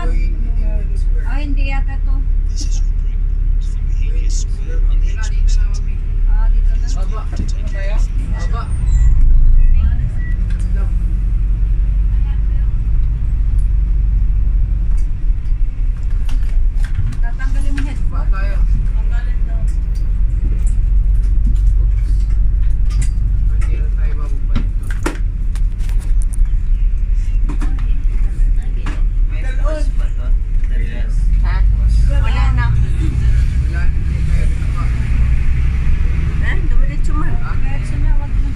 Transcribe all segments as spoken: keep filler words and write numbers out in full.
naman. Ah, hindi yata to. Ah, dito na. Baba. Ano tayo? Baba. Tatanggalin mo headphone. Baba tayo. Tanggalin daw. Hindi na tayo bababa dito. Ha? Wala na. Wala, hindi tayo binaba. Eh, dumiretso man. Diretso na, wag na.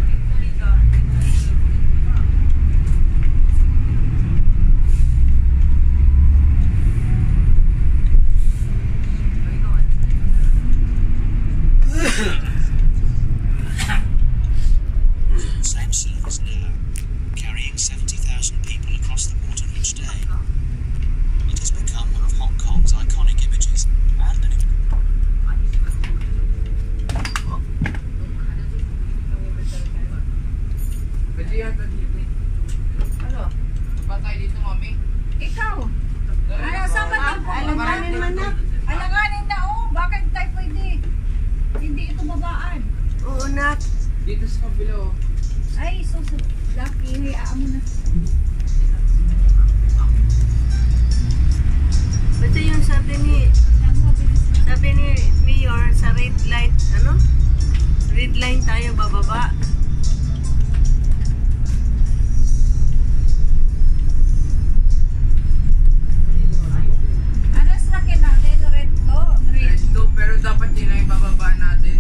Same service now, carrying seventy thousand people across the water each day. It has become one of Hong Kong's iconic images and an Pwede yata dito. Ano? Baba tayo dito, mami. Ikaw. Ano, saan ba tayo po? Alanganin man na. Alanganin na, oh. Bakit tayo pwede? Hindi ito babaan. Oo na. Dito sa kabila, oh. Ay, so, so lucky. Hayaan mo na. Basta yung sabi ni, sabi ni Mayor sa red light, ano? Red line tayo bababa. Ano sa akin natin? Red to. Red. Ito, pero dapat yun lang yung bababa natin.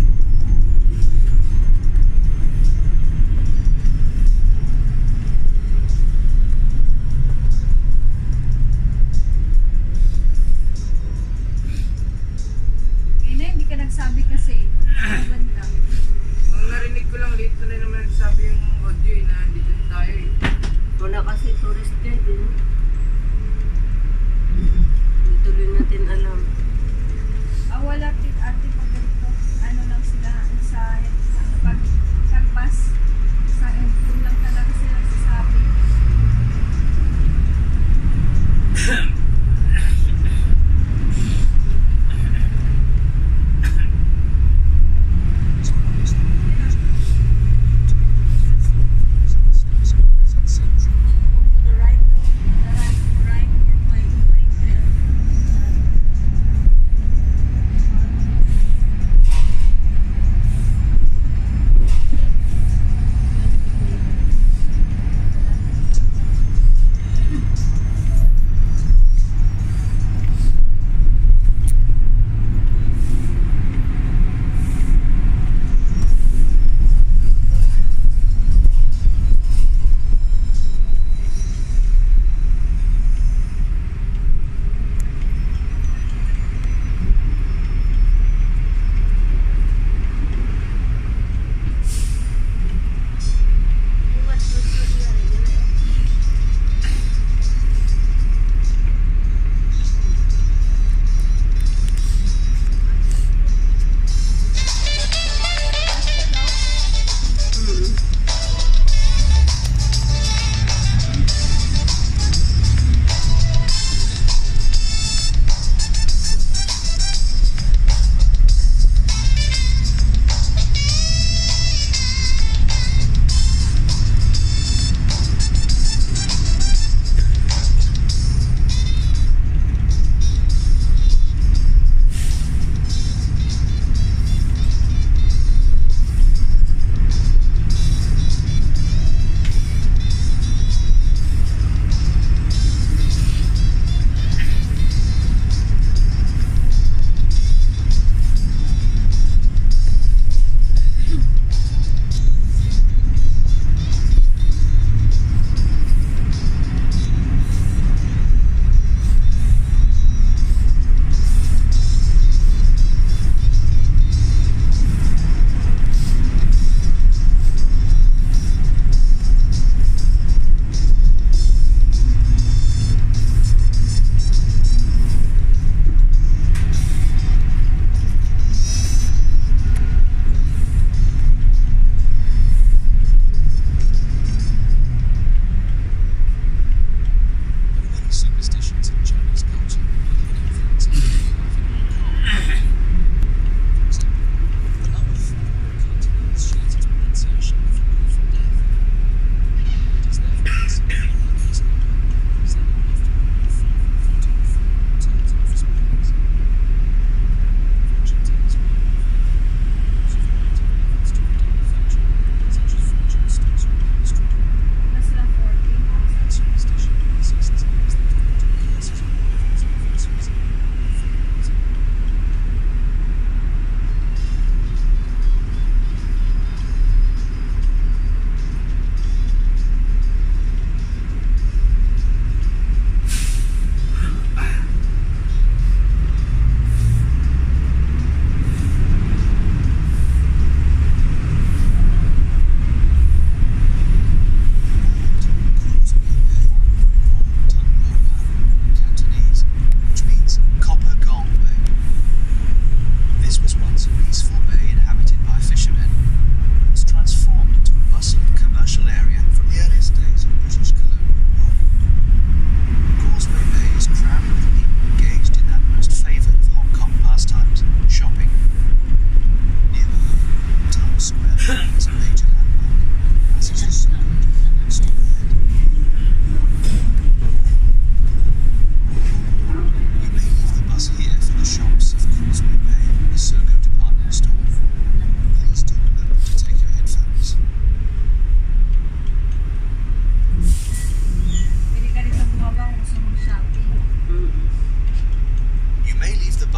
Ngayon na, hindi ka nagsabi kasi. Banda. Nung narinig ko lang ulit,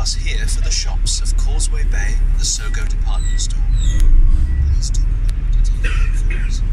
bus here for the shops of Causeway Bay, the Sogo department store. Please do remember to take your phones.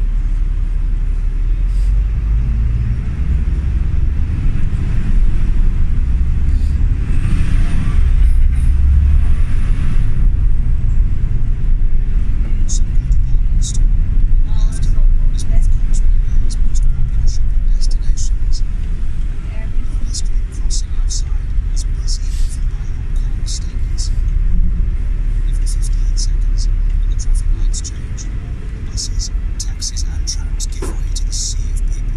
Sogo department store. Left is one of Causeway Bay's most popular shopping destinations. The pedestrian crossing outside is busy even by Hong Kong statements. Every fifteen seconds, when the traffic lights change, buses, taxis and trams give way to the sea of people.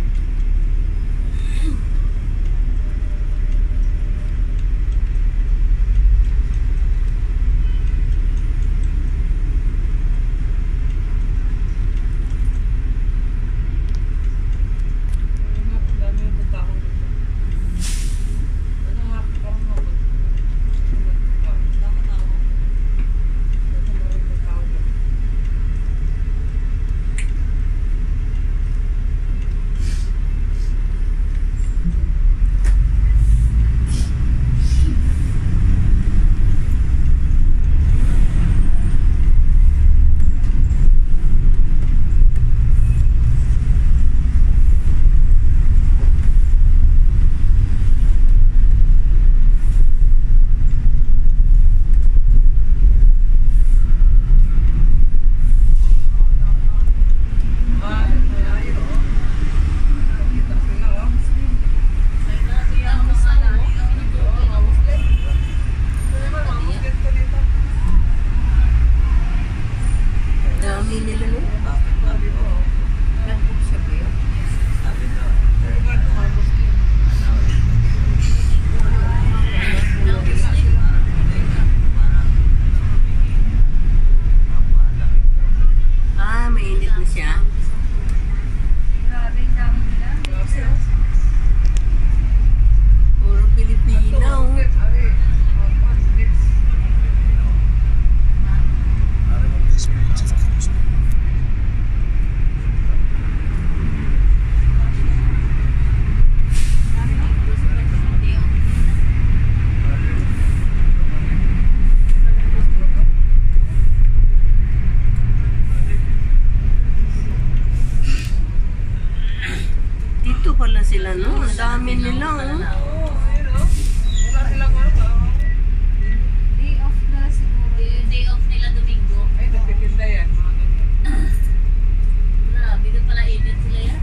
Dami nila no? Ah, mainit na siya. Grabe, ang dami nila. Puro Pilipino. This part of Causeway Dito pala sila no? Ang dami nila oh. Day off na siguro. Day off nila Domingo. Ay, nagtitinda yan. Grabe, doon pala init sila yan.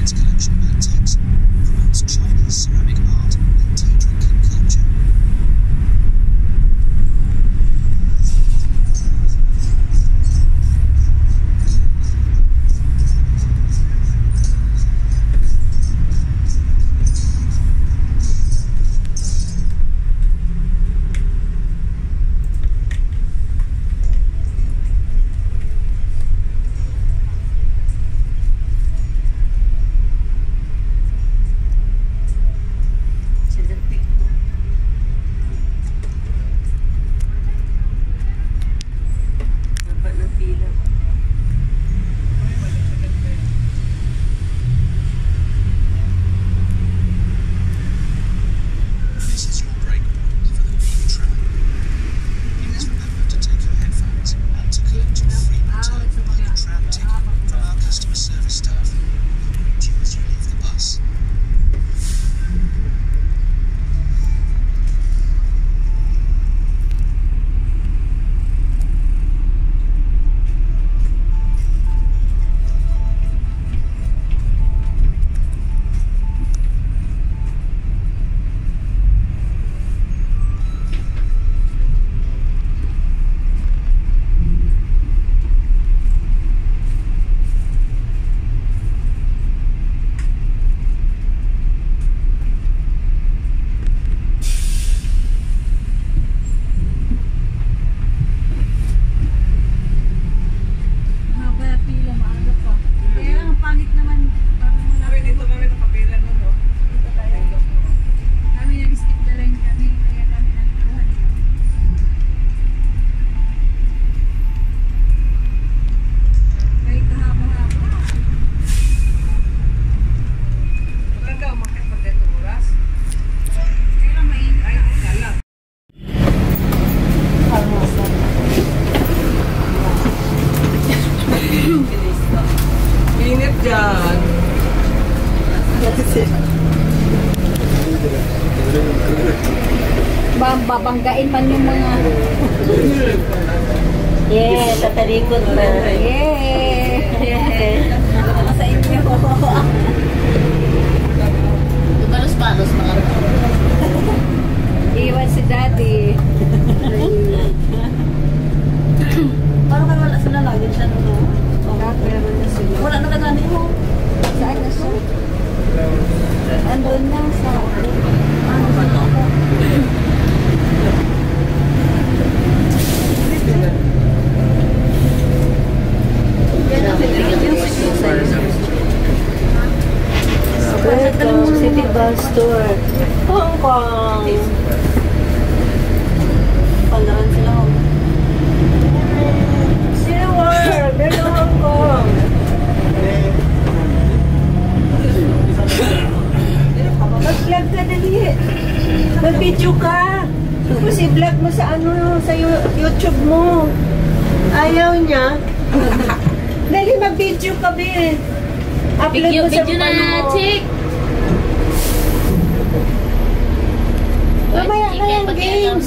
its collection of antiques, promotes Chinese ceramic art and tea drinking culture. This is your break point for the Beam Tram. Please remember to take your headphones and to collect your free return money tram ticket from our customer service staff, who will greet you as you leave the bus. Haba pila, maaga pa. Kaya ang pangit naman. Parang wala. Kami dito kami nakapila nun, no? Dito tayo. Kami nag-skip the line kami. Kaya kami nagkuhan yun. Kahit kahaba-haba. Wala ka umakit pa dito oras. Kaya lang mainit. Ay, wala. Init dyan. Ba, babanggain man yung mga... Yeah, tatarikot na. Yeah! Sa inyo. Tumalos-palos mga Iwan si Daddy. Parang kayo wala sila lagi siya no? Wala, meron na sila. Wala na kagani mo. Saan na siya? Andun na sa... Ano ba ito? Welcome City Bus Tour. Hong Kong. Pandaran sila Hong Kong. Silver! There's no Hong Kong. Mag-vlog ka dali. Mag-video ka. Tapos i-vlog mo sa ano, sa Yu- YouTube mo. Ayaw niya. Dali mag-video ka, be. Upload Video, mo sa video na, ano mo. chick! Mamaya na yung games.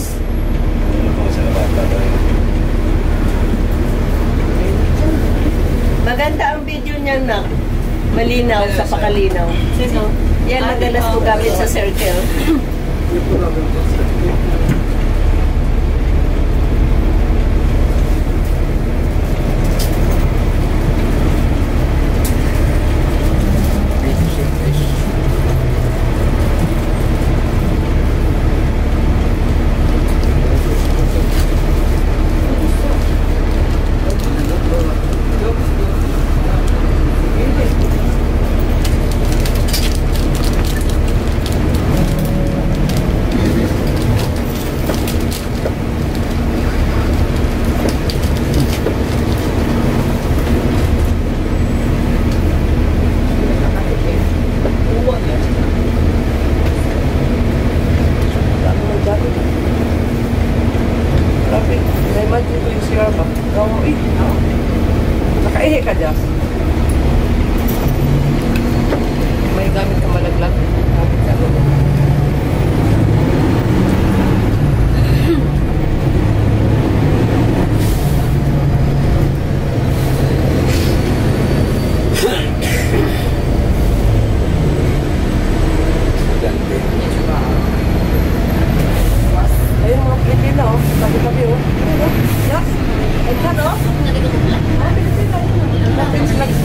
Maganda ang video niya na. Malinaw sa pakalinaw. Sino? Yan madalas ko gamit sa circle.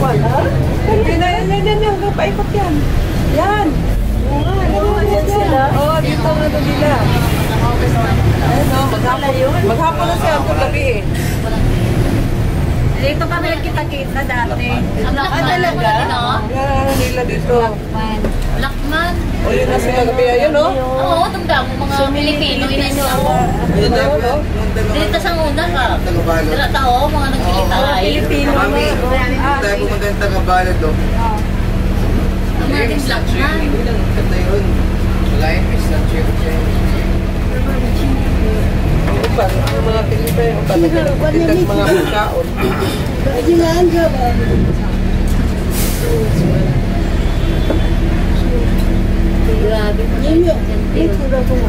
Kwan, ha? Hindi na, yan, yan, yan, yan. Paikot yan. Yan. Oo nga, yan, yan sila. Oo, dito ang ano nila. Ayun, no, maghapon. Maghapon na siya, ang gabi eh. Dito kami nagkita-kita dati. Blackman. Ah, talaga? Yan, ano nila dito. Blackman. O, yun na sila gabi. Ayun, no? Oo, tanda mo mga Pilipino. Inas ako. Ayun na, no? Dito sa una ka. Tagabalot. Dira tao, mga nagkikita ay. Pilipino. Mami, tayo pumunta yung Tagabalot, oh. Ang mga din Blackman. Ganda yun. Wala yung may statue. Upan, ang mga Pilipino. Upan, nagkakit mga pagkaon. Grabe. Ito daw po.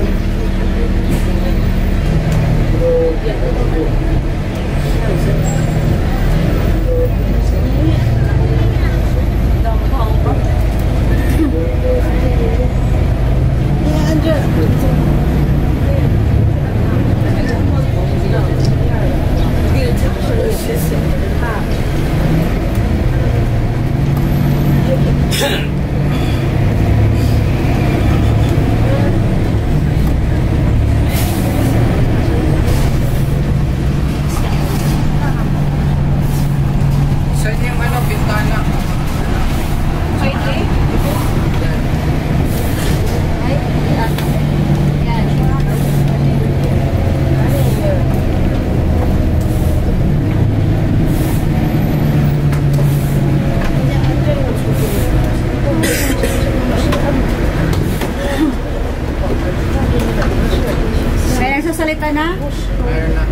Saan yung ano, bintana? May nagsasalita na? Meron na.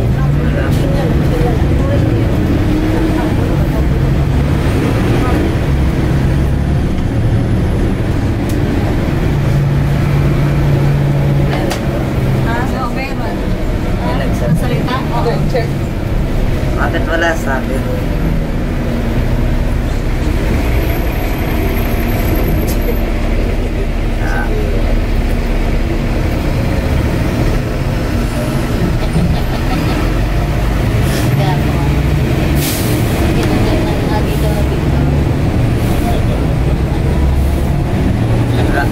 Ah, so, meron. Ah, nagsasalita? Oo. Check. Bakit wala sabi? Ah, wala.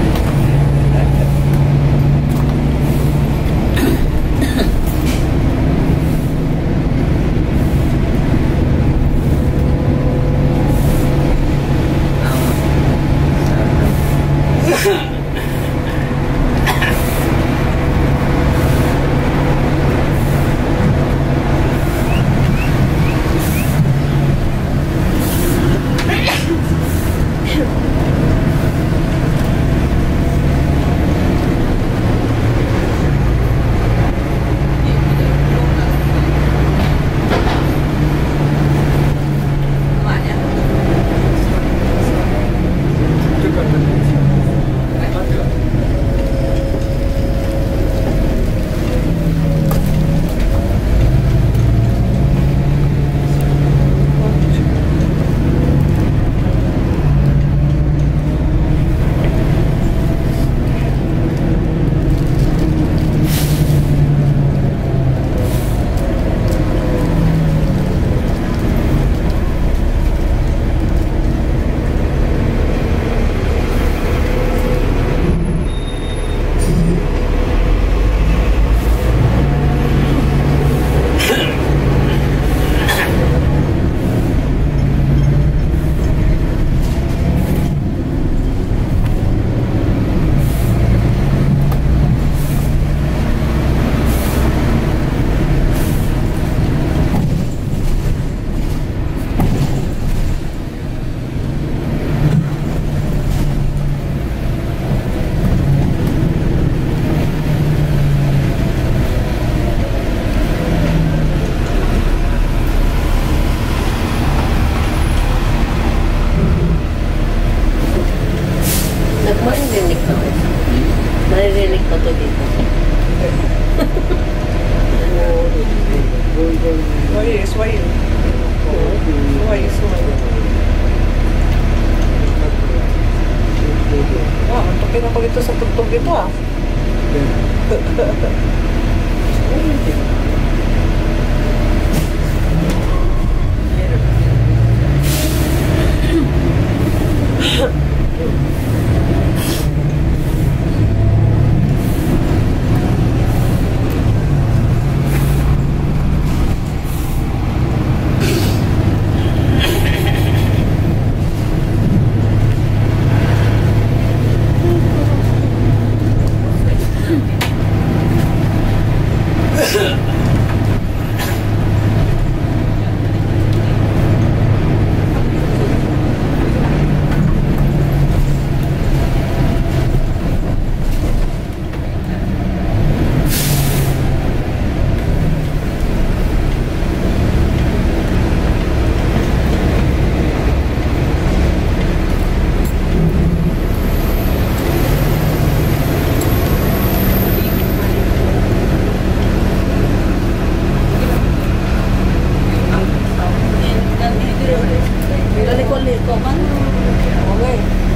Maririnig ko. Maririnig ko to dito. Why is, why is? Why is, why is? Ah, antokin ako dito sa tugtog ito ah. Liko-liko man. Okay.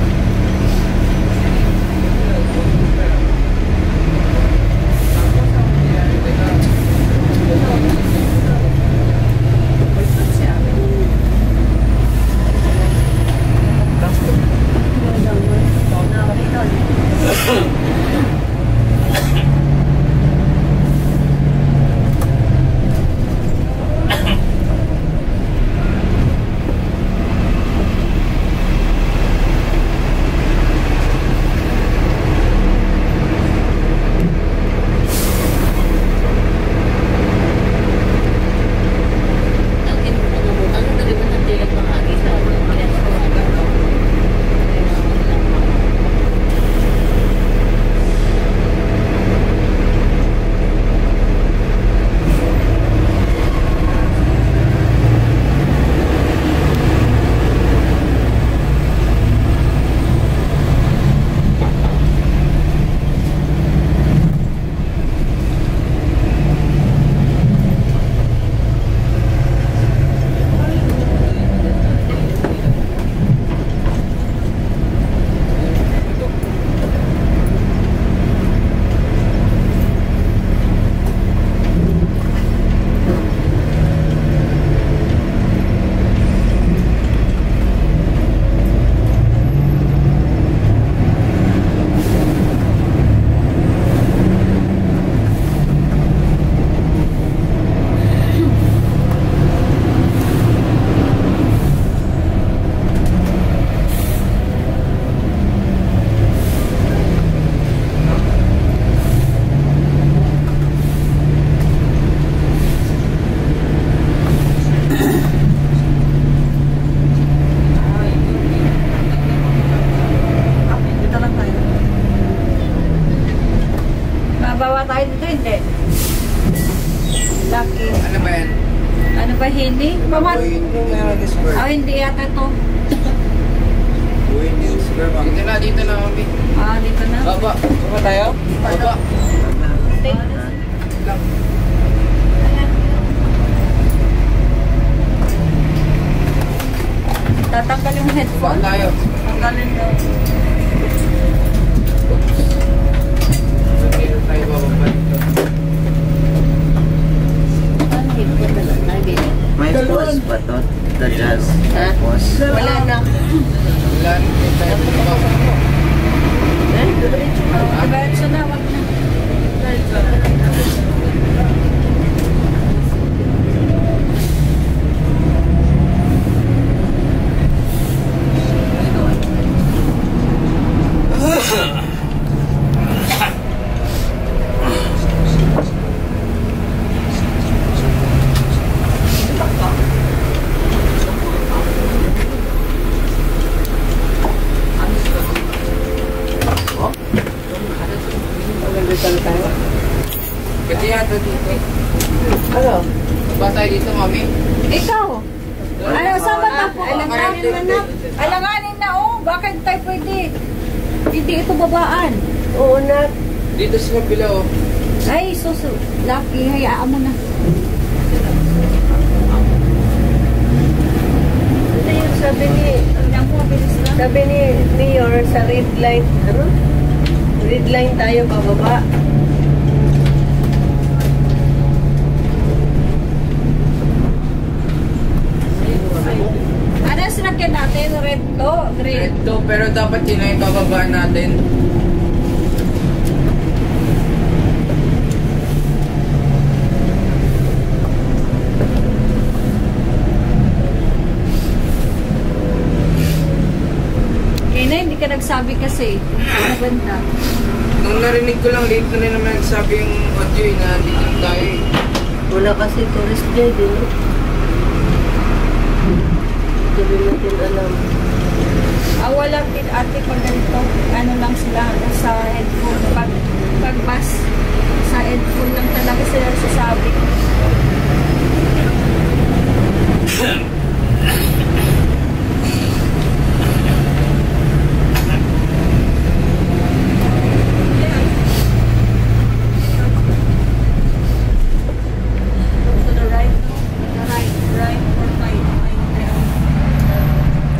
Mabawa tayo dito, hindi. Lucky. Ano ba yan? Ano ba, hindi? Paman? Yung meron this bird. Ah, hindi yata to. Dito na, dito na kami. Ah, dito na. Baba. Baba tayo? Baba. Lang. Tatanggal yung Baba headphone. tayo. Tanggalin daw. Dito tayo bababa dito. May pause pa to. The jazz. Pause. Wala na. Wala, dito tayo bababa. Ah, diretso na, wag na. Pwede yata dito. Ano? Baba tayo dito, mami. Ikaw. Ano, saan ba tapo? Alanganin na na. Alanganin na, oh. Bakit tayo pwede? Hindi ito babaan. Oo na. Dito sa kabila, oh. Ay, susu. Lucky, hayaan mo na. Ano yung sabi ni, sabi ni Mayor sa red line, ano? Red line tayo pababa. Ano ang sinakyan natin? Red to? Green? Ito, pero dapat yun na yung bababaan natin. Kaya na, hindi ka nagsabi kasi. Ano banda? Nung narinig ko lang, late na rin naman nagsabi yung audio eh, na dito na tayo eh. Wala kasi tourist guide eh. Hindi rin natin alam. Ah, walang din ate pag ganito. Ano lang sila sa headphone. Pag, pag bus, sa headphone lang talaga sila sasabi. To the right, the right, right, or right, right, right.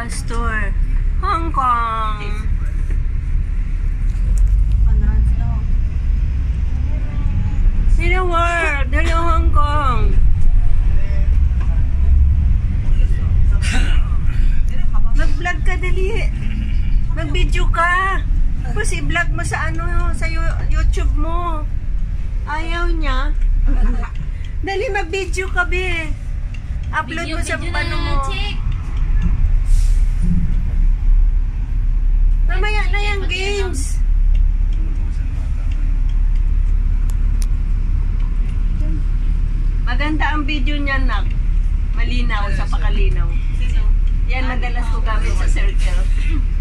bus tour. Hong Kong. Hello world. Hello Hong Kong. Mag-vlog ka dali. Mag-video ka. Tapos i-vlog mo sa ano, sa YouTube mo. Ayaw niya. Dali mag-video ka, be. Upload mo sa ano mo. Mamaya na yung games. Maganda ang video niya, nak. Malinaw sa pakalinaw. Yan madalas ko gamit sa circle.